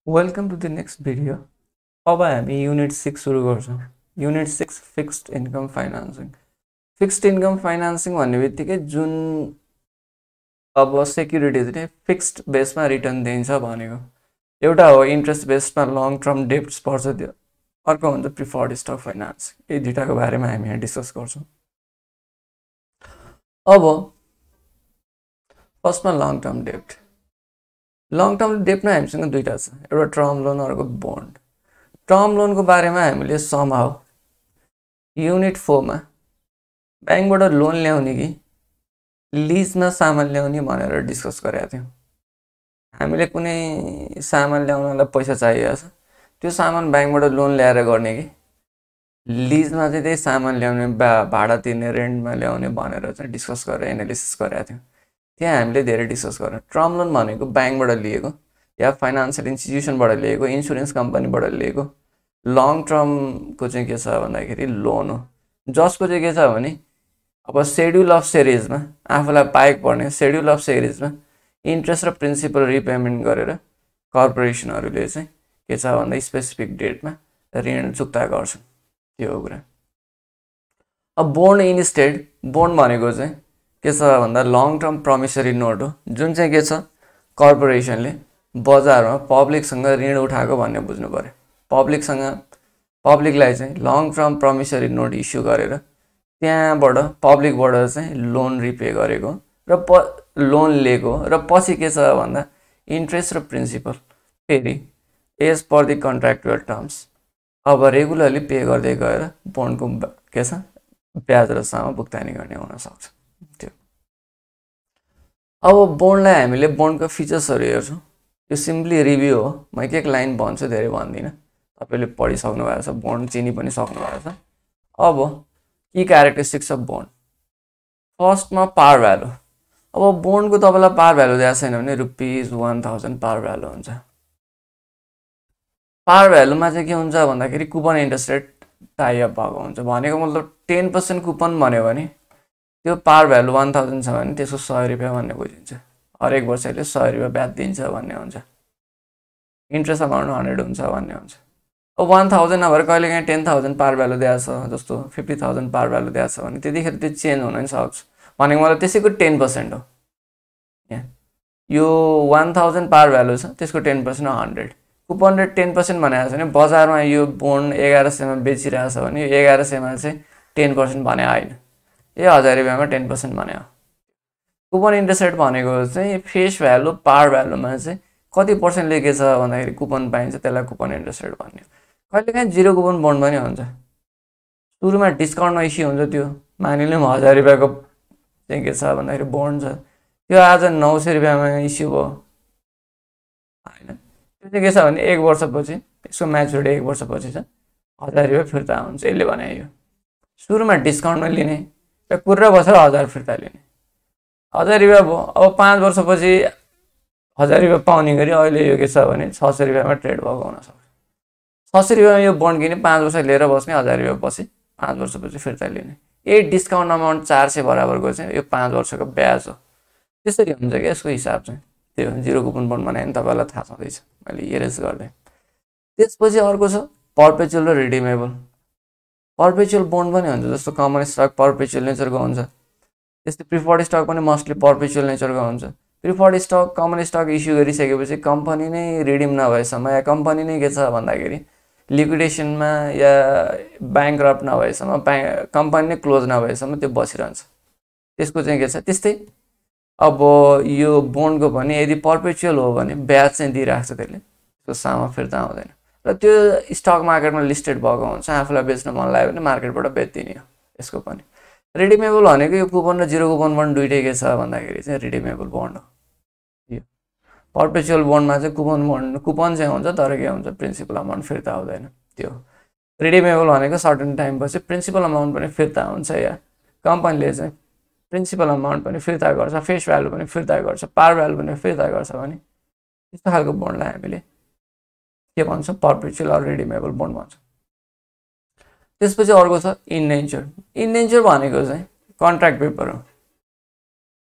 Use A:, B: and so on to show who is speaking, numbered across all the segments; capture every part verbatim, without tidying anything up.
A: Welcome to the next video. अब हामी unit six सुरु गर्छौँ। Unit six fixed income financing. Fixed income financing भन्ने बित्तिकै जुन अब सेक्युरिटिजले फिक्स्ड बेसमा रिटर्न दिन्छ भनेको एउटा हो इन्ट्रेस्ट बेसमा लङ टर्म डेब्ट्स पर्छ त्यो, अर्को हुन्छ प्रिफर्ड स्टक फाइनान्स। यी दुईटाको बारेमा हामी यहाँ डिस्कस गर्छौँ। अब फर्स्टमा लङ टर्म डेब्ट। लङ टर्म डेब्टमा हामीसँग दुईटा छ, एउटा टर्म लोन अर्को बोन्ड। टर्म लोनको बारेमा हामीले समहाउ युनिट फोरमा ब्याङ्कबाट लोन ल्याउने कि लिजमा सामान ल्याउने भनेर डिस्कस गरेका थियौँ। हामीले कुनै सामान ल्याउनलाई पैसा चाहिएको छ, त्यो सामान ब्याङ्कबाट लोन ल्याएर गर्ने कि लिजमा चाहिँ त्यही सामान ल्याउने, बा भाडा तिर्ने, रेन्टमा ल्याउने भनेर चाहिँ डिस्कस गरेर एनालिसिस गरेका थियौँ। त्यहाँ हामीले धेरै डिस्कस गरेँ। टर्म लोन भनेको ब्याङ्कबाट लिएको या फाइनान्सियल इन्स्टिट्युसनबाट लिएको, इन्सुरेन्स कम्पनीबाट लिएको लङ टर्मको चाहिँ के छ भन्दाखेरि लोन हो, जसको चाहिँ के छ भने अब सेड्युल अफ सेरिजमा आफूलाई पाएको पर्ने सेड्युल अफ सेरिजमा इन्ट्रेस्ट र प्रिन्सिपल रिपेमेन्ट गरेर कर्पोरेसनहरूले चाहिँ के छ भन्दा स्पेसिफिक डेटमा ऋण चुक्ता गर्छन्। त्यो हो कुरा। अब बोन्ड इन्स्टेड, बोन्ड भनेको चाहिँ के छ भन्दा लङ टर्म प्रमिसरी नोट हो, जुन चाहिँ के छ कर्पोरेसनले बजारमा पब्लिकसँग ऋण उठाएको भन्ने बुझ्नु पर्यो। पब्लिकसँग पब्लिकलाई चाहिँ long term promissory note issue गरेर त्यहाँबाट पब्लिकबाट चाहिँ लोन रिपे गरेको र प लोन लिएको र पछि के छ भन्दा इन्ट्रेस्ट र प्रिन्सिपल फेरि as per the contractual terms अब रेगुलरली पे गर्दै गएर बोन्डको के छ ब्याज र सामा भुक्तानी गर्ने हुनसक्छ। त्यो अब बोन्डलाई हामीले बोन्डको फिचर्सहरू हेर्छौँ। यो सिम्पली रिभ्यू हो, म एक एक लाइन भन्छु, धेरै भन्दिनँ। तपाईँले पढिसक्नु भएको छ, बोन्ड चिनी पनि सक्नु भएको छ। अब की क्यारेक्टरिस्टिक्स अफ बोन्ड। फर्स्टमा पार भ्यालु। अब बोन्डको तपाईँलाई पार भ्यालु दिएको छैन भने rupees one thousand par value हुन्छ। पार भ्यालुमा चाहिँ के हुन्छ भन्दाखेरि कुपन इन्ट्रेस्ट रेट टाइअप भएको हुन्छ। भनेको मतलब टेन पर्सेन्ट कुपन भन्यो भने त्यो पार भ्यालु वान थाउजन्ड छ भने त्यसको सय रुपियाँ भन्ने बुझिन्छ। हरेक वर्षले सय रुपियाँ ब्याज दिन्छ भन्ने हुन्छ। इन्ट्रेस्ट अमाउन्ट हन्ड्रेड हुन्छ भन्ने हुन्छ। अब वान थाउजन्ड नभएर कहिले काहीँ टेन थाउजन्ड पार भ्यालु दिएको छ, जस्तो फिफ्टी थाउजन्ड पार भ्यालु दिएको छ भने त्यतिखेर त्यो चेन्ज हुन पनि सक्छ। भनेको मतलब त्यसैको टेन पर्सेन्ट हो। यहाँ यो वान थाउजन्ड पार भ्यालु छ, त्यसको टेन पर्सेन्ट हो hundred. Coupon rate ten percent भनेको छ भने बजारमा यो बोन्ड एघार सयमा बेचिरहेको छ भने यो एघार सयमा चाहिँ टेन पर्सेन्ट भने होइन, ए हजार रुपियाँमा टेन पर्सेन्ट भने हो। कुपन इन्ट्रेस्ट रेट भनेको चाहिँ फेस भ्यालु पार भ्यालुमा चाहिँ कति पर्सेन्ट लेखे छ भन्दाखेरि कुपन पाइन्छ, त्यसलाई कुपन इन्ट्रेस्ट रेट भन्ने। कहिले काहीँ जिरो कुपन बोन्ड पनि हुन्छ। सुरुमा डिस्काउन्टमा इस्यु हुन्छ, त्यो मानिलिउँ हजार रुपियाँको चाहिँ के छ भन्दाखेरि बोन्ड छ, त्यो आज नौ सय रुपियाँमा इस्यु भयो होइन। त्यो चाहिँ के छ भने एक वर्षपछि यसको म्याचुरिटी एक वर्षपछि चाहिँ हजार रुपियाँ फिर्ता हुन्छ। यसले भने यो सुरुमा डिस्काउन्टमा लिने र कुरा बसेर हजार फिर्ता लिने, हजार रुपियाँ भयो। अब पाँच वर्षपछि हजार रुपियाँ पाउने गरी अहिले यो के छ भने छ सय रुपियाँमा ट्रेड भएको हुनसक्छ। छ सय रुपियाँमा यो बोन्ड किने पाँच वर्ष लिएर बस्ने, हजार रुपियाँ पछि पाँच वर्षपछि फिर्ता लिने। यही डिस्काउन्ट अमाउन्ट चार सय बराबरको चाहिँ यो पाँच वर्षको ब्याज हो। त्यसरी हुन्छ कि यसको हिसाब चाहिँ त्यो जिरो कुपन बोन्ड बनायो भने तपाईँलाई थाहा छँदैछ, मैले इरेज गर्दै। त्यसपछि अर्को छ पर्पेचुअल र रिडिमेबल। पर्पेचुअल बोन्ड पनि हुन्छ, जस्तो कमन स्टक पर्पेचुअल नेचरको हुन्छ, त्यस्तै प्रिफर्ड स्टक पनि मोस्टली पर्पेचुअल नेचरको हुन्छ। Preferred stock common stock issue गरिसकेपछि कम्पनी नै रिडिम नभएसम्म या कम्पनी नै के छ भन्दाखेरि लिक्विडेसनमा या ब्याङ्क्रप्ट नभएसम्म, ब्याङ्क कम्पनी नै क्लोज नभएसम्म त्यो बसिरहन्छ। त्यसको चाहिँ के छ त्यस्तै। अब यो बोन्डको पनि यदि पर्पेचुअल हो भने ब्याज चाहिँ दिइरहेको छ, त्यसले त्यसको सामा फिर्ता आउँदैन र त्यो स्टक मार्केटमा लिस्टेड भएको हुन्छ। आफूलाई बेच्न मन लाग्यो भने मार्केटबाट बेचिदिने हो। यसको पनि रिडिमेबल भनेको यो कुपन र जिरो कुपन बोन्ड दुइटै के छ भन्दाखेरि चाहिँ रिडिमेबल बोन्ड हो। यो पर्पेचुअल बोन्डमा चाहिँ कुपन बोन्ड कुपन चाहिँ हुन्छ तर के हुन्छ प्रिन्सिपल अमाउन्ट फिर्ता हुँदैन। त्यो रिडिमेबल भनेको सर्टेन टाइम पछि प्रिन्सिपल अमाउन्ट पनि फिर्ता हुन्छ या कम्पनीले चाहिँ प्रिन्सिपल अमाउन्ट पनि फिर्ता गर्छ, फेस भ्यालु पनि फिर्ता गर्छ, पार भ्यालु पनि फिर्ता गर्छ भने त्यस्तो खालको बोन्डलाई हामीले के भन्छौँ पर्पेचुअल अर रिडिमेबल बोन्ड भन्छौँ। त्यसपछि अर्को छ इन्डेन्चर। इन्डेन्चर भनेको चाहिँ कन्ट्र्याक्ट पेपर हो।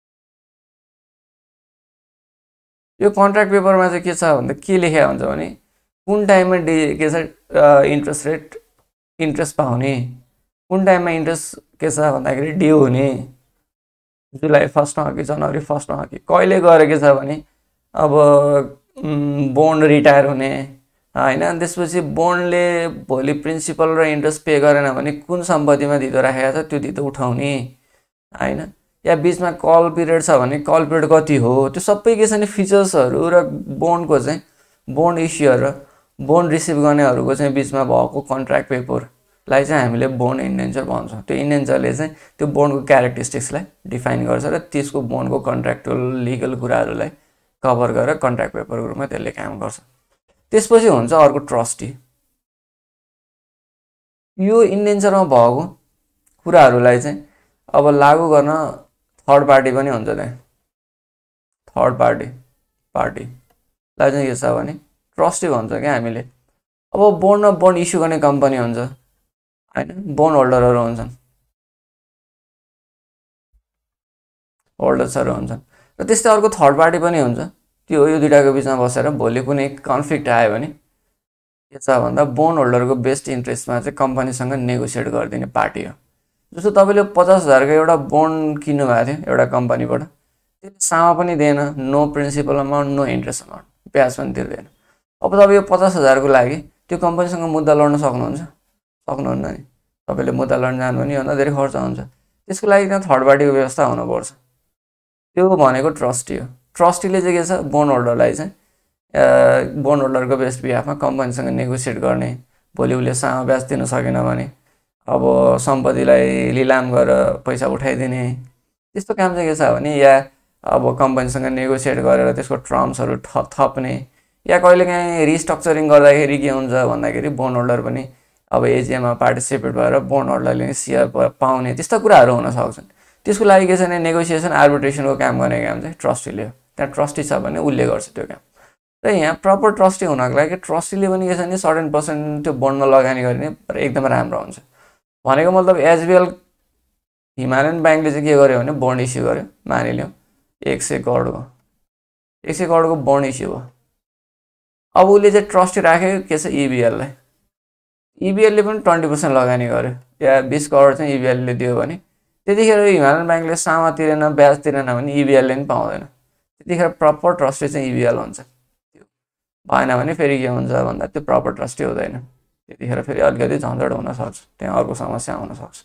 A: यो कन्ट्र्याक्ट पेपरमा चाहिँ के छ भन्दा के लेखेको हुन्छ भने कुन टाइममा डि के छ इन्ट्रेस्ट रेट इन्ट्रेस्ट पाउने, कुन टाइममा इन्ट्रेस्ट के छ भन्दाखेरि ड्यू हुने, जुलाई फर्स्टमा हो कि जनवरी फर्स्टमा हो कि कहिले गएर के छ भने अब बोन्ड रिटायर हुने होइन। त्यसपछि बोन्डले भोलि प्रिन्सिपल र इन्ट्रेस्ट पे गरेन भने कुन सम्पत्तिमा धितो राखेको छ त्यो धितो उठाउने होइन। या बिचमा कल पिरियड छ भने कल पिरियड कति हो, त्यो सबै के छ भने फिचर्सहरू र बोन्डको चाहिँ बोन्ड इस्युर र बोन्ड रिसिभ गर्नेहरूको चाहिँ बिचमा भएको कन्ट्र्याक्ट पेपरलाई चाहिँ हामीले बोन्ड इन्डेन्चर भन्छौँ। त्यो इन्डेन्चरले चाहिँ त्यो बोन्डको क्यारेक्टरिस्टिक्सलाई डिफाइन गर्छ र त्यसको बोन्डको कन्ट्र्याक्चुअल लिगल कुराहरूलाई कभर गरेर कन्ट्र्याक्ट पेपरको रूपमा त्यसले काम गर्छ। त्यसपछि हुन्छ अर्को ट्रस्टी। यो इन्डेन्चरमा भएको कुराहरूलाई चाहिँ अब लागू गर्न थर्ड पार्टी पनि हुन्छ। त्यहाँ थर्ड पार्टी पार्टीलाई चाहिँ के छ भने ट्रस्टी भन्छ क्या हामीले। अब बोन्डमा बोन्ड इस्यु गर्ने कम्पनी हुन्छ होइन, बोन्ड होल्डरहरू हुन्छन्, होल्डर्सहरू हुन्छन् र त्यस्तै अर्को थर्ड पार्टी पनि हुन्छ। त्यो यो दुइटाको बिचमा बसेर भोलि कुनै कन्फ्लिक्ट आयो भने के छ भन्दा बोन्ड होल्डरको बेस्ट इन्ट्रेस्टमा चाहिँ कम्पनीसँग नेगोसिएट गरिदिने पार्टी हो। जस्तो तपाईँले पचास हजारको एउटा बोन्ड किन्नु भएको थियो एउटा कम्पनीबाट, त्यसले सामा पनि दिएन, no principal amount, no interest amount, ब्याज पनि तिर्दैन। अब तपाईँ यो पचास हजारको लागि त्यो कम्पनीसँग मुद्दा लड्न सक्नुहुन्छ? सक्नुहुन्न नि। तपाईँले मुद्दा लड्न जानु भने योभन्दा धेरै खर्च हुन्छ। त्यसको लागि त्यहाँ थर्ड पार्टीको व्यवस्था हुनुपर्छ। त्यो भनेको ट्रस्टी हो। ट्रस्टीले चाहिँ के छ बोन्ड होल्डरलाई चाहिँ बोन्ड होल्डरको बेस्ट बिहाफमा कम्पनीसँग नेगोसिएट गर्ने, भोलि उसले सानो ब्याज दिनु सकेन भने अब सम्पत्तिलाई लिलाम गरेर पैसा उठाइदिने, त्यस्तो काम चाहिँ के छ भने या अब कम्पनीसँग नेगोसिएट गरेर त्यसको टर्म्सहरू थ थप्ने या कहिलेकाहीँ रिस्ट्रक्चरिङ गर्दाखेरि के हुन्छ भन्दाखेरि बोन्ड होल्डर पनि अब एजिएममा पार्टिसिपेट भएर बोन्ड होल्डरले सेयर पाउने, त्यस्ता कुराहरू हुन सक्छन्। त्यसको लागि के छ भने नेगोसिएसन आर्बिट्रेसनको काम गर्ने काम चाहिँ ट्रस्टीले हो। त्यहाँ ट्रस्टी छ भने उसले गर्छ त्यो काम। र यहाँ प्रपर ट्रस्टी हुनको लागि ट्रस्टीले पनि के छ भने सर्टेन पर्सेन्ट त्यो बोन्डमा लगानी गर्ने एकदम राम्रो हुन्छ। भनेको मतलब एचबिएल हिमालयन ब्याङ्कले चाहिँ के गर्यो भने बोन्ड इस्यु गर्यो, मानिलिउँ एक सय करोडको एक सय करोडको बोन्ड इस्यु भयो। अब उसले चाहिँ ट्रस्टी राख्यो के छ इबिएललाई, इबिएलले पनि ट्वेन्टी पर्सेन्ट लगानी गर्यो या बिस करोड चाहिँ इबिएलले दियो भने त्यतिखेर हिमालयन ब्याङ्कले सामा तिरेन, ब्याज तिरेन भने इबिएलले पनि पाउँदैन। त्यतिखेर प्रपर ट्रस्टी चाहिँ इबिएल हुन्छ। त्यो भएन भने फेरि के हुन्छ भन्दा त्यो प्रपर ट्रस्टी हुँदैन। त्यतिखेर फेरि अलिकति झन्झट हुनसक्छ, त्यहाँ अर्को समस्या आउनसक्छ।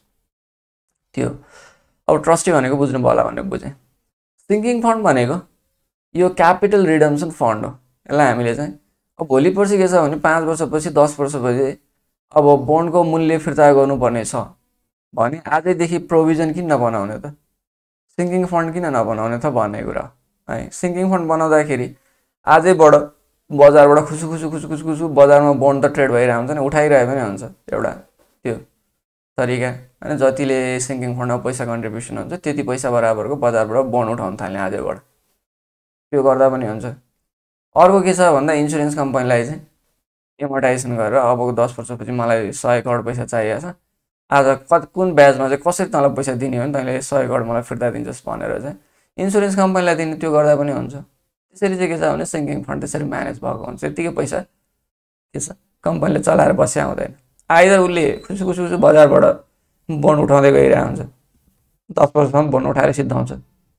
A: त्यो अब ट्रस्टी भनेको बुझ्नु होला भने बुझेँ। सिङ्किङ फन्ड भनेको यो क्यापिटल रिडम्सन फन्ड हो। यसलाई हामीले चाहिँ अब भोलि पर्सि के छ भने पाँच वर्षपछि दस वर्षपछि अब बोन्डको मूल्य फिर्ता गर्नुपर्ने छ भने आजैदेखि प्रोभिजन किन नबनाउने त, सिङ्किङ फन्ड किन नबनाउने त भन्ने कुरा है। सिङ्किङ फन्ड बनाउँदाखेरि आजैबाट बजारबाट खुसु खुसु खुसु खुसु खुसु बजारमा बोन्ड त ट्रेड भइरहेको हुन्छ नि, उठाइरहे पनि हुन्छ एउटा त्यो तरिका होइन। जतिले सिङ्किङ फन्डमा पैसा कन्ट्रिब्युसन हुन्छ त्यति पैसा बराबरको बजारबाट बोन्ड उठाउन थाल्ने आजैबाट, त्यो गर्दा पनि हुन्छ। अर्को के छ भन्दा इन्सुरेन्स कम्पनीलाई चाहिँ एमोर्टाइजेसन गरेर अबको दस वर्षपछि मलाई सय करोड पैसा चाहिएको छ, आज कति कुन ब्याजमा चाहिँ कसरी तँलाई पैसा दिने हो भने तैँले सय करोड मलाई फिर्ता दिन्छस् भनेर चाहिँ इन्सुरेन्स कम्पनीलाई दिने, त्यो गर्दा पनि हुन्छ। त्यसरी चाहिँ के छ भने सिङ्किङ फन्ड त्यसरी म्यानेज भएको हुन्छ। यतिकै पैसा के छ कम्पनीले चलाएर बस्या हुँदैन। आइदर उसले खुसी खुसी खुसी बजारबाट बोन्ड उठाउँदै गइरहेको हुन्छ, दस वर्षसम्म बोन्ड उठाएर सिद्धाउँछ।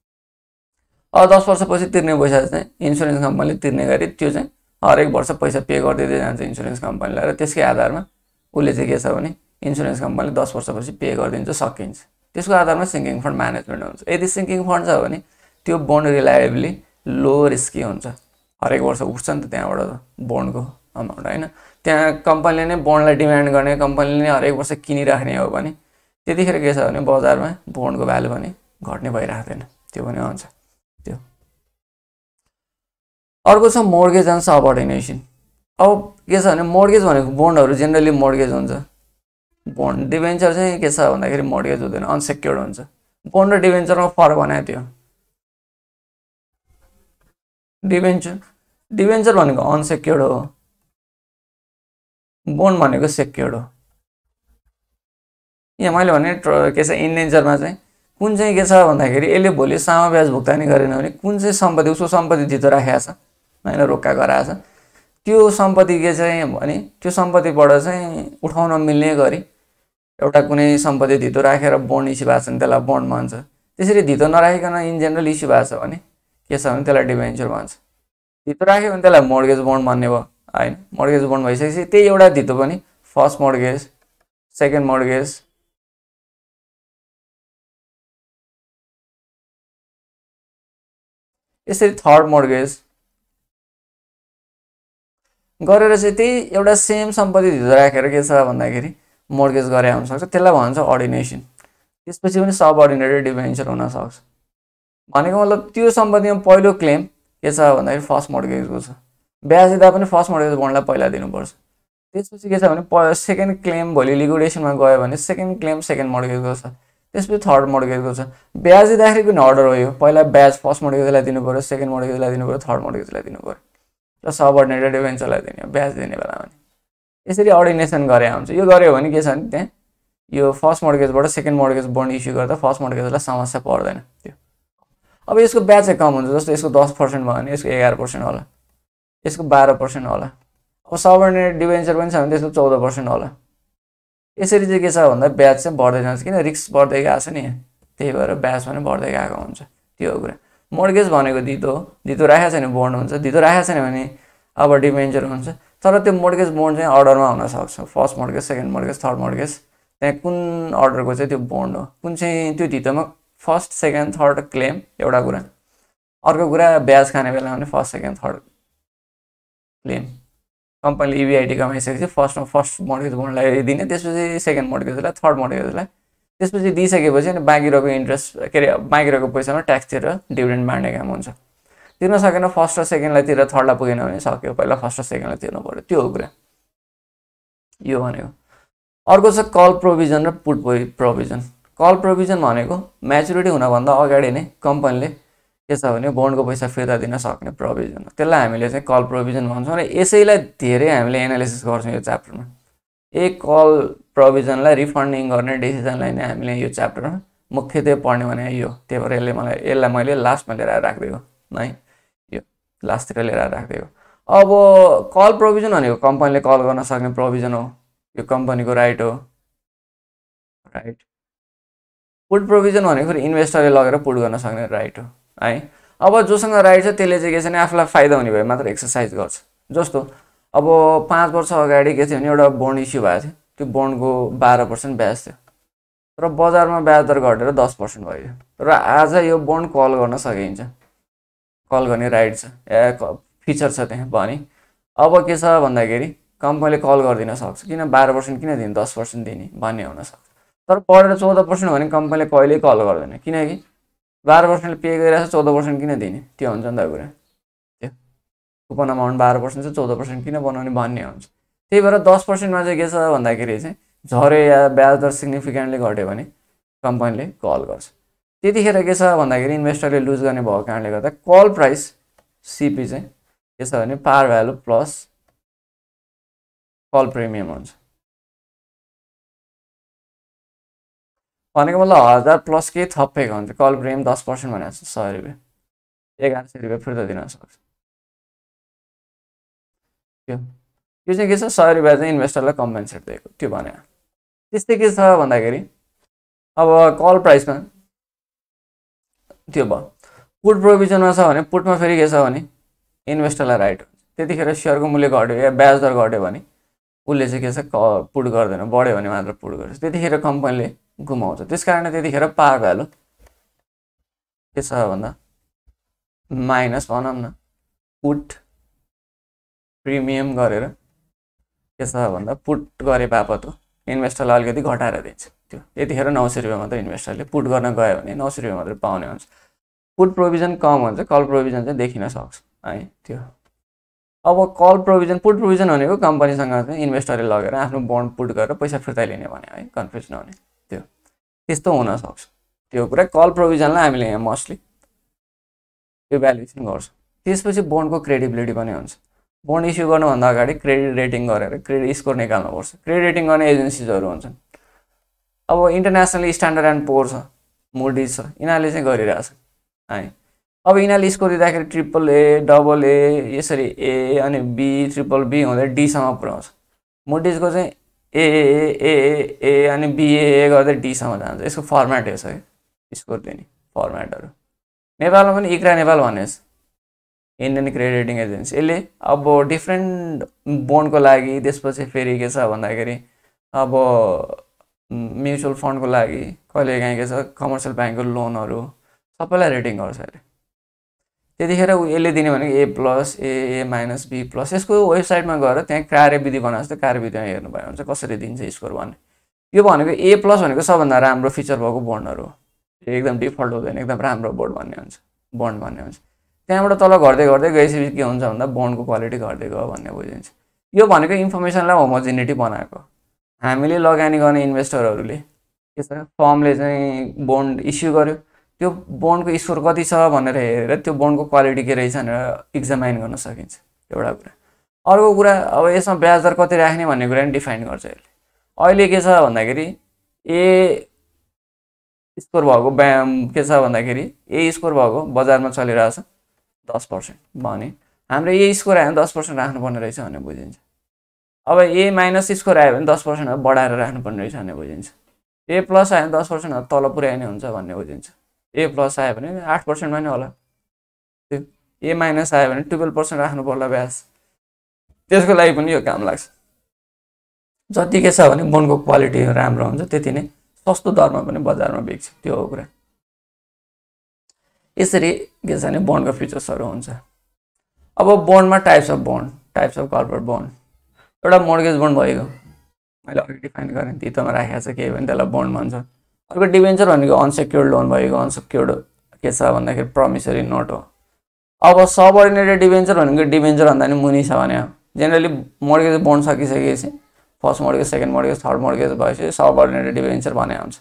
A: अब दस वर्षपछि तिर्ने पैसा चाहिँ इन्सुरेन्स कम्पनीले तिर्ने गरी त्यो चाहिँ हरेक वर्ष पैसा पे गरिदिँदै जान्छ इन्सुरेन्स कम्पनीलाई र त्यसकै आधारमा उसले चाहिँ के छ भने इन्सुरेन्स कम्पनीले दस वर्षपछि पे गरिदिन्छ, सकिन्छ। त्यसको आधारमा सिङ्किङ फन्ड म्यानेजमेन्ट हुन्छ। यदि सिङ्किङ फन्ड छ भने त्यो बोन्ड रिलायबली लो रिस्की हुन्छ, हरेक वर्ष उठ्छ नि त त्यहाँबाट बोन्डको अमाउन्ट होइन। त्यहाँ कम्पनीले नै बोन्डलाई डिमान्ड गर्ने, कम्पनीले नै हरेक वर्ष किनिराख्ने हो भने त्यतिखेर के छ भने बजारमा बोन्डको भ्यालु पनि घट्ने भइरहेको छैन, त्यो पनि हुन्छ। त्यो अर्को छ मोर्गेज एन्ड सबअर्डिनेसन। अब के छ भने मोर्गेज भनेको बोन्डहरू जेनरली मोर्गेज हुन्छ, बोन्ड डिभेन्चर चाहिँ के छ भन्दाखेरि मोर्गेज हुँदैन, अनसेक्योर्ड हुन्छ। बोन्ड र डिभेन्चरमा फरक बनायो त्यो। डिभेन्चर डिभेन्चर भनेको अनसेक्योर्ड हो, बोन्ड भनेको सेक्योर्ड हो। यहाँ मैले भने के छ इन्डेन्चरमा चाहिँ कुन चाहिँ के छ भन्दाखेरि यसले भोलि सामा ब्याज भुक्तानी गरेन भने कुन चाहिँ सम्पत्ति उसको सम्पत्ति धितो राखेको छ होइन, रोक्का गराएको छ, त्यो सम्पत्ति के चाहिँ भने त्यो सम्पत्तिबाट चाहिँ उठाउन मिल्ने गरी एउटा कुनै सम्पत्ति धितो राखेर बोन्ड इस्यु भएको छ भने त्यसलाई बोन्ड भन्छ। त्यसरी धितो नराखिकन इन जेनरल इस्यु भएको छ भने के छ भने त्यसलाई डिबेन्चर भन्छ। धितो राख्यो भने त्यसलाई मोर्गेज बोन्ड भन्ने भयो हैन। मोर्गेज बोन्ड भइसकेपछि त्यही एउटा धितो पनि फर्स्ट मोर्गेज, सेकेन्ड मोर्गेज, यसरी थर्ड मोर्गेज गरेर चाहिँ त्यही एउटा सेम सम्पत्ति धितो राखेर के छ भन्दाखेरि मोर्गेज गरे हुन सक्छ। त्यसलाई भन्छ अर्डिनेसन। त्यसपछि पनि सबअर्डिनेटेड डिबेन्चर हुन सक्छ। भनेको मतलब त्यो सम्पत्तिमा पहिलो क्लेम के छ भन्दाखेरि फर्स्ट मोर्गेजको छ। ब्याज दिँदा पनि फर्स्ट मोर्गेज बोन्डलाई पहिला दिनुपर्छ। त्यसपछि के छ भने सेकेन्ड क्लेम भोलि लिक्विडेसनमा गयो भने सेकेन्ड क्लेम सेकेन्ड मोर्गेजको छ। त्यसपछि थर्ड मोर्गेजको छ। ब्याज दिँदाखेरि पनि अर्डर हो यो। पहिला ब्याज फर्स्ट मोर्गेजलाई दिनु पर्यो, सेकेन्ड मोर्गेजलाई दिनु पर्यो, थर्ड मोर्गेजलाई दिनु पर्यो र सबअर्डिनेटेड डिबेन्चरलाई दिने ब्याज दिने बेलामा नि यसरी अर्डिनेसन गरे हुन्छ। यो गर्यो भने के छ भने त्यहाँ यो फर्स्ट मोर्गेजबाट सेकेन्ड मोर्गेज बोन्ड इस्यु गर्दा फर्स्ट मोर्गेजलाई समस्या पर्दैन त्यो। अब यसको ब्याज चाहिँ कम हुन्छ। जस्तो यसको दस पर्सेन्ट भयो भने यसको एघार पर्सेन्ट होला, यसको बाह्र पर्सेन्ट होला। अब सबअर्डिनेटेड डिबेन्चर पनि छ भने त्यसको चौध पर्सेन्ट होला। यसरी चाहिँ के छ भन्दा ब्याज चाहिँ बढ्दै जान्छ। किन रिस्क बढ्दै गएको छ नि, त्यही भएर ब्याज पनि बढ्दै गएको हुन्छ। त्यो हो कुरा। मोर्गेज भनेको धितो हो। धितो राखेको छैन बोन्ड हुन्छ, धितो राखेको छैन भने अब डिबेन्चर हुन्छ। तर त्यो मोर्गेज बोन्ड चाहिँ अर्डरमा हुनसक्छ। First mortgage, second mortgage, third mortgage, त्यहाँ कुन अर्डरको चाहिँ त्यो बोन्ड हो, कुन चाहिँ त्यो धितोमा फर्स्ट सेकेन्ड थर्ड क्लेम एउटा कुरा। अर्को कुरा ब्याज खाने बेलामा पनि फर्स्ट सेकेन्ड थर्ड क्लेम। कम्पनीले इबिआइटी कमाइसकेपछि फर्स्टमा फर्स्ट मोर्गेज बोन्डलाई दिने, त्यसपछि सेकेन्ड मोर्गेजलाई, थर्ड मोर्गेजलाई, त्यसपछि दिइसकेपछि अनि बाँकी रहेको इन्ट्रेस्ट के अरे बाँकी रहेको पैसामा ट्याक्स तिरेर डिभिडेन्ड बाँड्ने काम हुन्छ। तिर्न सकेन फर्स्ट र सेकेन्डलाई तिरेर थर्डलाई पुगेन भने सक्यो। पहिला फर्स्ट र सेकेन्डलाई तिर्नु पर्यो। त्यो हो कुरा यो भनेको। अर्को छ कल प्रोभिजन र पुट प्रोभिजन। कल प्रोभिजन भनेको म्याचुरिटी हुनभन्दा अगाडि नै कम्पनीले के छ भने बोन्डको पैसा फिर्ता दिन सक्ने प्रोभिजन हो। त्यसलाई हामीले चाहिँ कल प्रोभिजन भन्छौँ र यसैलाई धेरै हामीले एनालिसिस गर्छौँ यो च्याप्टरमा। एक कल प्रोभिजनलाई रिफन्डिङ गर्ने डिसिजनलाई नै हामीले यो च्याप्टरमा मुख्यतः पढ्ने भने यो। त्यही भएर यसले मलाई यसलाई मैले लास्टमा लिएर राखिदिएको है, यो लास्टतिर लिएर राखिदिएको। अब कल प्रोभिजन भनेको कम्पनीले कल गर्न सक्ने प्रोभिजन हो। यो कम्पनीको राइट हो, राइट। पुट प्रोभिजन भनेको फेरि इन्भेस्टरले लगेर पुट गर्न सक्ने राइट हो है। अब जोसँग राइट छ त्यसले चाहिँ के छ भने आफूलाई फाइदा हुने भए मात्र एक्सर्साइज गर्छ। जस्तो अब पाँच वर्ष अगाडि के थियो भने एउटा बोन्ड इस्यु भएको थियो। त्यो बोन्डको बाह्र पर्सेन्ट ब्याज थियो र बजारमा ब्याज दर घटेर दस पर्सेन्ट भयो र आज यो बोन्ड कल गर्न सकिन्छ। कल गर्ने राइट छ, ए फिचर छ त्यहाँ भने। अब के छ भन्दाखेरि कम्पनीले कल गरिदिन सक्छ। किन बाह्र पर्सेन्ट किन दिने, दस पर्सेन्ट दिने भन्ने हुनसक्छ। तर बढेर चौध पर्सेन्ट भने कम्पनीले कहिल्यै कल गर्दैन। किनकि बाह्र पर्सेन्टले पे गरिरहेको छ, चौध पर्सेन्ट किन दिने, त्यो हुन्छ नि त कुरा। त्यो कुपन अमाउन्ट बाह्र पर्सेन्ट चाहिँ चौध पर्सेन्ट किन बनाउने भन्ने हुन्छ। त्यही भएर दस पर्सेन्टमा चाहिँ के छ भन्दाखेरि चाहिँ झऱ्यो या ब्याज दर सिग्निफिकेन्टली घट्यो भने कम्पनीले कल गर्छ। त्यतिखेर के छ भन्दाखेरि इन्भेस्टरले लुज गर्ने भएको कारणले गर्दा कल प्राइस सिपी चाहिँ के छ भने पार भ्यालु प्लस कल प्रिमियम हुन्छ। भनेको मतलब हजार प्लस केही थपेको हुन्छ। कल प्रिमियम दस पर्सेन्ट भनेको छ सय रुपियाँ, एघार सय रुपियाँ फिर्ता दिन सक्छ। त्यो यो चाहिँ के छ सय रुपियाँ चाहिँ इन्भेस्टरलाई कम्पेन्सेट दिएको त्यो भने। त्यस्तै के छ भन्दाखेरि अब कल प्राइसमा त्यो भयो। पुट प्रोभिजनमा छ भने पुटमा फेरि के छ भने इन्भेस्टरलाई राइट हुन्छ। त्यतिखेर सेयरको मूल्य घट्यो या ब्याज दर घट्यो भने उसले चाहिँ के छ पुट गर्दैन, बढ्यो भने मात्र पुट गर्छ। त्यतिखेर कम्पनीले गुमाउँछ। त्यस कारणले त्यतिखेर पार भ्यालु के छ भन्दा माइनस भनौँ न पुट प्रिमियम गरेर के छ भन्दा पुट गरे बापत हो इन्भेस्टरलाई अलिकति घटाएर दिन्छ। त्यो यतिखेर नौ सय रुपियाँ मात्र इन्भेस्टरले पुट गर्न गयो भने नौ सय रुपियाँ मात्र पाउने हुन्छ। पुट प्रोभिजन कम हुन्छ, कल प्रोभिजन चाहिँ देखिन सक्छ है त्यो। अब कल प्रोभिजन पुट प्रोभिजन भनेको कम्पनीसँग चाहिँ इन्भेस्टरले लगेर आफ्नो बोन्ड पुट गरेर पैसा फिर्ता लिने भने है, कन्फ्युज नहुने त्यो त्यस्तो हुनसक्छ। त्यो कुरा कल प्रोभिजनलाई हामीले यहाँ मोस्टली इभ्यालुएसन गर्छौँ। त्यसपछि बोन्डको क्रेडिबिलिटी पनि हुन्छ। बोन्ड इस्यु गर्नुभन्दा अगाडि क्रेडिट रेटिङ गरेर क्रेडिट स्कोर निकाल्नुपर्छ। क्रेडिट रेटिङ गर्ने एजेन्सिजहरू हुन्छन्। अब इन्टरनेसनली स्ट्यान्डर्ड एन्ड पोर छ, मुडीज छ, यिनीहरूले चाहिँ गरिरहेछ है। अब यिनीहरूले स्कोर दिँदाखेरि ट्रिपल ए डबल ए यसरी ए अनि बी ट्रिपल बी हुँदै डीसम्म पुऱ्याउँछ। मुडिजको चाहिँ ए ए ए ए अनि बिए गर्दै डीसम्म जान्छ। यसको फर्मेट हेर्छ है स्कोर दिने फर्मेटहरू। नेपालमा पनि इक्रा नेपाल भन्ने छ, इन्डियन क्रेडिट रेटिङ एजेन्सी। यसले अब डिफ्रेन्ट बोन्डको लागि त्यसपछि फेरि के छ भन्दाखेरि अब म्युचुअल फन्डको लागि कहिले काहीँ के छ कमर्सियल ब्याङ्कको लोनहरू सबैलाई रेटिङ गर्छ अहिले। त्यतिखेर यसले दिने भनेको A plus A A minus B plus. यसको वेबसाइटमा गएर त्यहाँ कार्यविधि बनाएको छ, कार्यविधिमा हेर्नुभयो भने चाहिँ कसरी दिन्छ स्कोर भन्ने। यो भनेको ए प्लस भनेको सबभन्दा राम्रो फिचर भएको बोन्डहरू हो, एकदम डिफल्ट हुँदैन, एकदम राम्रो बोन्ड भन्ने हुन्छ बोन्ड भन्ने हुन्छ। त्यहाँबाट तल घट्दै घट्दै गएपछि के हुन्छ भन्दा बोन्डको क्वालिटी घट्दै गयो भन्ने बुझिन्छ। यो भनेको इन्फर्मेसनलाई होमोजेनिटी बनाएको। हामीले लगानी गर्ने इन्भेस्टरहरूले के छ फर्मले चाहिँ बोन्ड इस्यु गर्यो, त्यो बोन्डको स्कोर कति छ भनेर हेरेर त्यो बोन्डको क्वालिटी के रहेछ भनेर एक्जामाइन गर्न सकिन्छ एउटा कुरा। अर्को कुरा अब यसमा ब्याज दर कति राख्ने भन्ने कुरा पनि डिफाइन गर्छ यसले। अहिले के छ भन्दाखेरि ए स्कोर भएको ब्याम के छ भन्दाखेरि ए स्कोर भएको बजारमा चलिरहेछ दस पर्सेन्ट भने हाम्रो ए स्कोर आयो भने दस पर्सेन्ट राख्नुपर्ने रहेछ भन्ने बुझिन्छ। अब ए माइनस स्कोर आयो भने दस पर्सेन्ट बढाएर राख्नुपर्ने रहेछ भन्ने बुझिन्छ। ए प्लस आयो भने दस पर्सेन्ट तल पुर्याइने हुन्छ भन्ने बुझिन्छ। ए प्लस आयो भने आठ पर्सेन्टमा नै होला, त्यो ए माइनस आयो भने टुवेल्भ पर्सेन्ट राख्नु पर्ला ब्याज। त्यसको लागि पनि यो काम लाग्छ। जति के छ भने बोन्डको क्वालिटी राम्रो हुन्छ त्यति नै सस्तो दरमा पनि बजारमा बिक्छ, त्यो हो कुरा। यसरी के छ भने बोन्डको फिचर्सहरू हुन्छ। अब बोन्डमा types of bond, types of corporate bond. एउटा मोर्गेज बोन्ड भएको मैले अघि डिफाइन गरेँ, तितोमा राखेको छ के भने त्यसलाई बोन्ड भन्छ। अर्को डिभेन्चर भनेको अनसेक्योर्ड लोन भएको, अनसेक्योर्ड के छ भन्दाखेरि प्रमिसरी नोट हो। अब सबअर्डिनेटेड डिभेन्चर भनेको डिभेन्चर भन्दा नि मुनि छ भने जेनरली मोर्गेज बोन्ड सकिसकेपछि first mortgage second mortgage third mortgage भएपछि सबअर्डिनेटेड डिभेन्चर भने हुन्छ।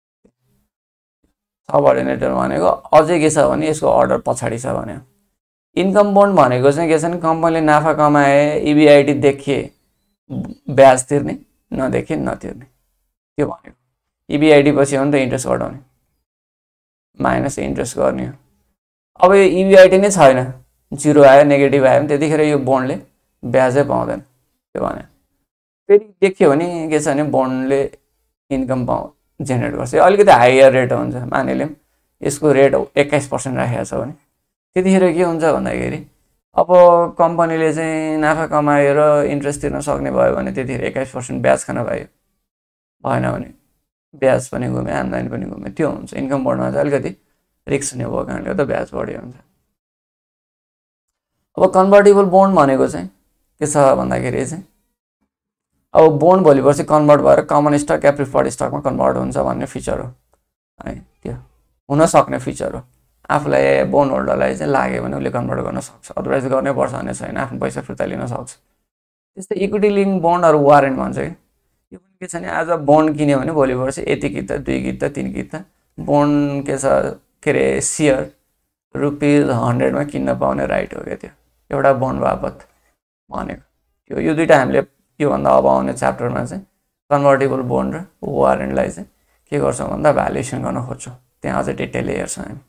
A: सबअर्डिनेटेड भनेको अझै के छ भने यसको अर्डर पछाडि छ भने। इन्कम बोन्ड भनेको चाहिँ के छ भने कम्पनीले नाफा कमाए इबिआइटी देखिए ब्याज तिर्ने, नदेखे नतिर्ने, त्यो भनेको। इबिआइटी पछि हो नि त इन्ट्रेस्ट घटाउने, माइनस इन्ट्रेस्ट गर्ने हो। अब यो इबिआइटी नै छैन, जिरो आयो नेगेटिभ आयो भने त्यतिखेर यो बोन्डले ब्याजै पाउँदैन, त्यो भने। फेरि देखियो भने के छ भने बोन्डले इन्कम पाउ जेनेरेट गर्छ। अलिकति हायर रेट हुन्छ, मानिलिउँ यसको रेट एक्काइस पर्सेन्ट राखेको छ भने त्यतिखेर के हुन्छ भन्दाखेरि अब कम्पनीले चाहिँ नाफा कमाएर इन्ट्रेस्ट तिर्न सक्ने भयो भने त्यतिखेर एक्काइस पर्सेन्ट ब्याज खान पायो, भएन भने ब्याज पनि घुम्यो आम्दानी पनि घुम्यो, त्यो हुन्छ। इन्कम बोन्डमा चाहिँ अलिकति रिस्क हुने भएको कारणले गर्दा ब्याज बढी हुन्छ। अब कन्भर्टेबल बोन्ड भनेको चाहिँ के छ भन्दाखेरि चाहिँ अब बोन्ड भोलि पर्सि कन्भर्ट भएर कमन स्टक या प्रिफर्ड स्टकमा कन्भर्ट हुन्छ भन्ने फिचर हो है, त्यो हुन सक्ने फिचर हो। आफूलाई बोन्ड होल्डरलाई चाहिँ लाग्यो भने उसले कन्भर्ट गर्न सक्छ, अदरवाइज गर्नै पर्छ भन्ने छैन, आफ्नो पैसा फिर्ता लिन सक्छ। त्यस्तै इक्विटी लिङ्क बोन्डहरू वारेन्ट भन्छ कि यो पनि के छ भने आज बोन्ड किन्यो भने भोलि पर्सि यति किता दुई किता तिन किता बोन्ड के छ के अरे सेयर रुपिज हन्ड्रेडमा किन्न पाउने राइट हो क्या त्यो एउटा बोन्ड बापत भनेको त्यो। यो दुइटा हामीले योभन्दा अब आउने च्याप्टरमा चाहिँ कन्भर्टेबल बोन्ड र वारेन्टलाई चाहिँ के गर्छौँ भन्दा भ्यालुएसन गर्न खोज्छौँ, त्यहाँ अझै डिटेलले हेर्छौँ हामी।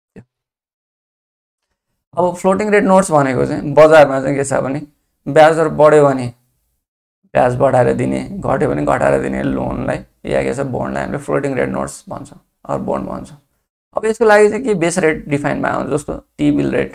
A: अब फ्लोटिङ रेट नोट्स भनेको चाहिँ बजारमा चाहिँ के छ भने ब्याज दर बढ्यो भने ब्याज बढाएर दिने, घट्यो भने घटाएर दिने लोनलाई या के छ बोन्डलाई हामीले फ्लोटिङ रेट नोट्स भन्छौँ अर बोन्ड भन्छौँ। अब यसको लागि चाहिँ के बेस रेट डिफाइनमा आउँछ, जस्तो T bill rate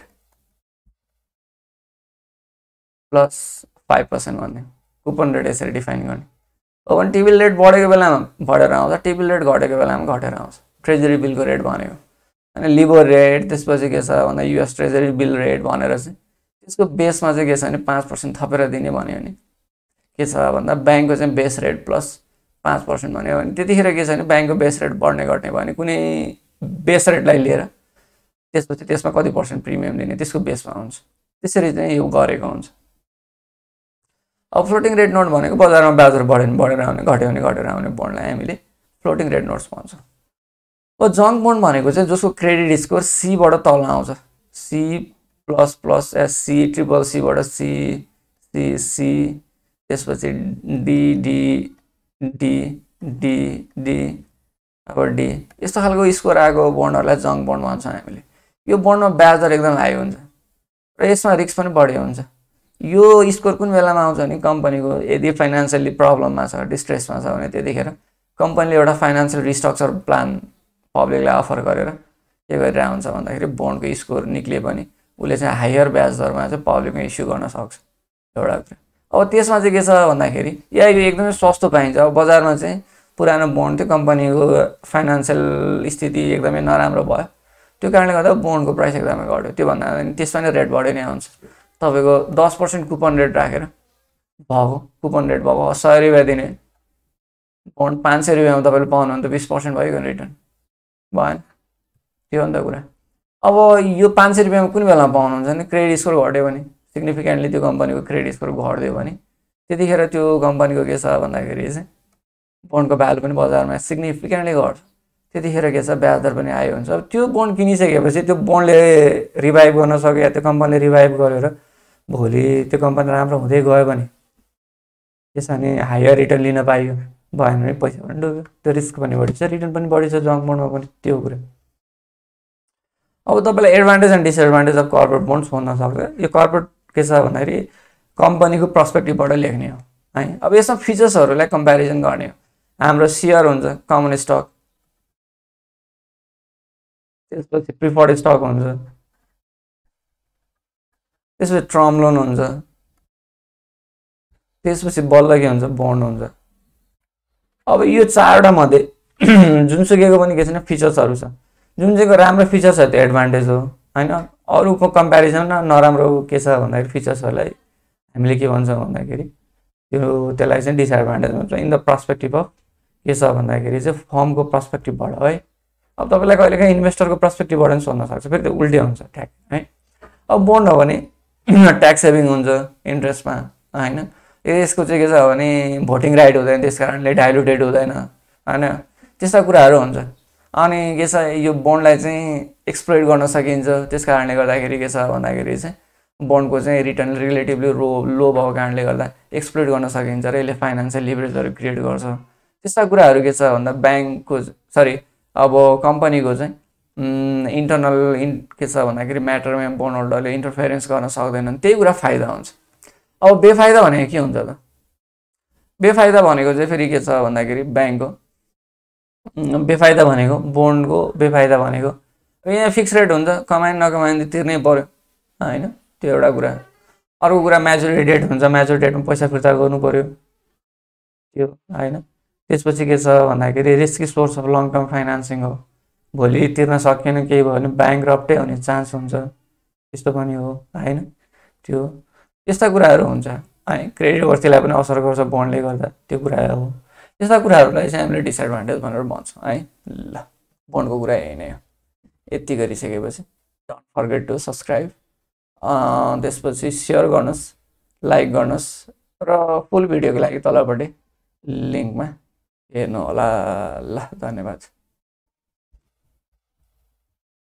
A: plus five percent भन्ने कुपन रेट यसरी डिफाइन गर्ने। अब भने टी बिल रेट बढेको बेलामा बढेर आउँछ, टी बिल रेट घटेको बेलामा घटेर आउँछ। ट्रेजरी बिलको रेट भनेको अनि लिबर रेट, त्यसपछि के छ भन्दा युएस ट्रेजरी बिल रेट भनेर चाहिँ त्यसको बेसमा चाहिँ के छ भने पाँच पर्सेन्ट थपेर दिने भन्यो भने के छ भन्दा ब्याङ्कको चाहिँ बेस रेट प्लस पाँच पर्सेन्ट भन्यो भने त्यतिखेर के छ भने ब्याङ्कको बेस रेट बढ्ने घट्ने भयो भने कुनै बेस रेटलाई लिएर त्यसपछि त्यसमा कति पर्सेन्ट प्रिमियम दिने त्यसको बेसमा हुन्छ, त्यसरी चाहिँ यो गरेको हुन्छ। अब फ्लोटिङ रेट नोट भनेको बजारमा ब्याज दर बढ्यो भने बढेर आउने, घट्यो भने घटेर आउने बोन्डलाई हामीले फ्लोटिङ रेट नोट्स भन्छौँ। अब जङ्क बोन्ड भनेको चाहिँ जसको क्रेडिट स्कोर सीबाट तल आउँछ, C plus plus S C triple सीबाट सी सी सी त्यसपछि D D D D D अब डी यस्तो खालको स्कोर आएको बोन्डहरूलाई जङ्क बोन्ड भन्छौँ हामीले। यो बोन्डमा ब्याज दर एकदम हाई हुन्छ र यसमा रिस्क पनि बढी हुन्छ। यो स्कोर कुन बेलामा आउँछ भने कम्पनीको यदि फाइनान्सियली प्रब्लममा छ, डिस्ट्रेसमा छ भने त्यतिखेर कम्पनीले एउटा फाइनान्सियल रिस्ट्रक्चर प्लान पब्लिकलाई अफर गरेर के गरिरहेको हुन्छ भन्दाखेरि बोन्डको स्कोर निक्लिए पनि उसले चाहिँ हायर ब्याज दरमा चाहिँ पब्लिकमा इस्यु गर्न सक्छ एउटा कुरा। अब त्यसमा चाहिँ के छ भन्दाखेरि या यो एकदमै सस्तो पाइन्छ। अब बजारमा चाहिँ पुरानो बोन्ड थियो, कम्पनीको फाइनान्सियल स्थिति एकदमै नराम्रो भयो, त्यो कारणले गर्दा बोन्डको प्राइस एकदमै घट्यो। त्यो भन्दा त्यसमा नै रेट बढी नै आउँछ। तपाईँको दस पर्सेन्ट कुपन रेट राखेर भएको कुपन रेट भएको सय रुपियाँ दिने बोन्ड पाँच सय रुपियाँमा तपाईँले पाउनु भने त बिस पर्सेन्ट भइगयो रिटर्न भएन, त्यो अन्त कुरा। अब यो पाँच सय रुपियाँमा कुन बेलामा पाउनुहुन्छ भने क्रेडिट स्कोर घट्यो भने, सिग्निफिकेन्टली त्यो कम्पनीको क्रेडिट स्कोर घट्दियो भने त्यतिखेर त्यो कम्पनीको के छ भन्दाखेरि चाहिँ बोन्डको भ्यालु पनि बजारमा सिग्निफिकेन्टली घट्छ। त्यतिखेर के छ ब्याज दर पनि हाई हुन्छ। अब त्यो बोन्ड किनिसकेपछि त्यो बोन्डले रिभाइभ गर्न सक्यो या त्यो कम्पनीले रिभाइभ गरेर भोलि त्यो कम्पनी राम्रो हुँदै गयो भने त्यसमा नि हायर रिटर्न लिन पाइयो, भएन भने पैसा पनि डुब्यो। त्यो रिस्क पनि बढी छ, रिटर्न पनि बढी छ जङ्क बोन्डमा पनि, त्यो कुरा। अब तपाईँलाई advantage and disadvantage of corporate bond सोध्न सक्छ। यो कर्पोरेट के छ भन्दाखेरि कम्पनीको पर्सपेक्टिभबाट लेख्ने हो है। अब यसमा फिचर्सहरूलाई कम्पेरिजन गर्ने हो। हाम्रो सेयर हुन्छ, कमन स्टक, त्यसपछि प्रिफर्ड स्टक हुन्छ, त्यसपछि टर्म लोन हुन्छ, त्यसपछि बल्ल के हुन्छ बोन्ड हुन्छ। अब यो चारवटा मध्ये जुनसुकैको पनि के छैन फिचर्सहरू छ। जुन चाहिँको राम्रो फिचर छ त्यो एडभान्टेज हो होइन। अरूको कम्पेरिजनमा नराम्रो के छ भन्दाखेरि फिचर्सहरूलाई हामीले के भन्छौँ भन्दाखेरि त्यो त्यसलाई चाहिँ डिसएडभान्टेज भन्छ इन द पर्सपेक्टिभ अफ के छ भन्दाखेरि चाहिँ फर्मको पर्सपेक्टिभबाट है। अब तपाईँलाई कहिलेकाहीँ इन्भेस्टरको पर्सपेक्टिभबाट पनि सोध्न सक्छ, फेरि त्यो उल्टै हुन्छ ट्याक्स है। अब बोन्ड हो भने ट्याक्स सेभिङ हुन्छ इन्ट्रेस्टमा होइन। यसको चाहिँ के छ भने भोटिङ राइट हुँदैन, त्यस कारणले डाइल्युटेड हुँदैन होइन, त्यस्ता कुराहरू हुन्छ। अनि के छ यो बोन्डलाई चाहिँ एक्सप्लोइट गर्न सकिन्छ, त्यस कारणले गर्दाखेरि के छ भन्दाखेरि चाहिँ बोन्डको चाहिँ रिटर्न रिलेटिभली लो लो भएको कारणले गर्दा एक्सप्लोइट गर्न सकिन्छ र यसले फाइनेन्सियल लिभरेजहरू क्रिएट गर्छ। त्यस्ता कुराहरू के छ भन्दा ब्याङ्कको सरी अब कम्पनीको चाहिँ इन्टरनल इन के छ भन्दाखेरि म्याटरमा बोन्ड होल्डरले इन्टरफेरेन्स गर्न सक्दैनन्, त्यही कुरा फाइदा हुन्छ। अब बेफाइदा भनेको के हुन्छ त? बेफाइदा भनेको चाहिँ फेरि के छ भन्दाखेरि ब्याङ्कको बेफाइदा भनेको बोन्डको बेफाइदा भनेको यहाँ फिक्स रेट हुन्छ, कमाइन नकमाइन तिर्नै पर्यो होइन, त्यो एउटा कुरा। अर्को कुरा म्याचुरिटी डेट हुन्छ, म्याचुरिटी डेटमा पैसा फिर्ता गर्नु पर्यो त्यो होइन। त्यसपछि के छ भन्दाखेरि risky source of long term financing हो। भोलि तिर्न सकेन केही भयो भने ब्याङ्क्रप्टै हुने चान्स हुन्छ, त्यस्तो पनि हो होइन। त्यो यस्ता कुराहरू हुन्छ है। क्रेडिट वर्थीलाई पनि असर गर्छ बोन्डले गर्दा, त्यो कुरा हो। यस्ता कुराहरूलाई चाहिँ हामीले डिसएडभान्टेज भनेर भन्छौँ है। ल बोन्डको कुरा यही नै हो। यति गरिसकेपछि डोन्ट फर्गेट टु सब्सक्राइब, त्यसपछि सेयर गर्नुहोस्, लाइक गर्नुहोस् र फुल भिडियोको लागि तलपट्टि लिङ्कमा हेर्नु होला। ल धन्यवाद।